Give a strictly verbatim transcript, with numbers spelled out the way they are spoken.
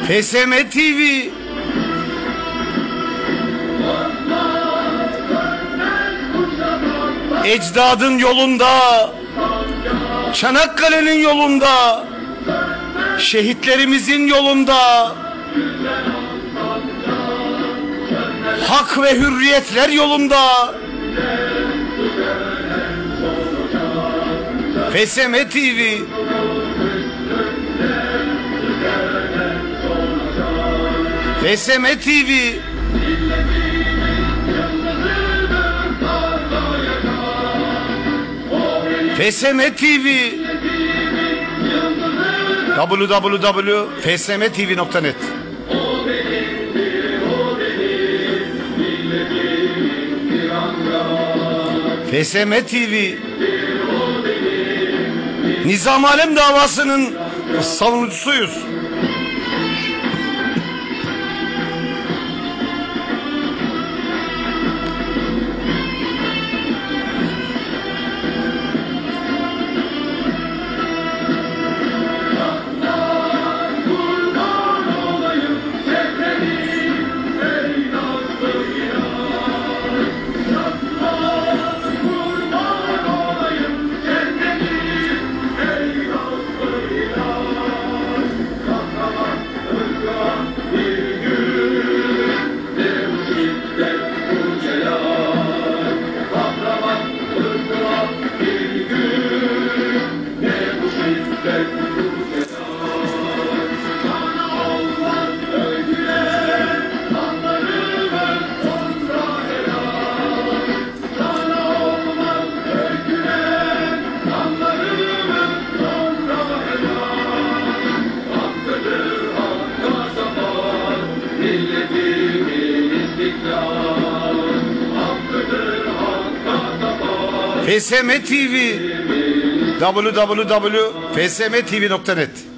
F S M T V. Ecdadın yolunda, Çanakkale'nin yolunda, şehitlerimizin yolunda, hak ve hürriyetler yolunda. F S M T V. F S M T V. F S M T V. w w w nokta f s m t v nokta net. F S M T V. Nizam Alem davasının savunucusuyuz. F S M T V. w w w nokta f s m t v nokta net.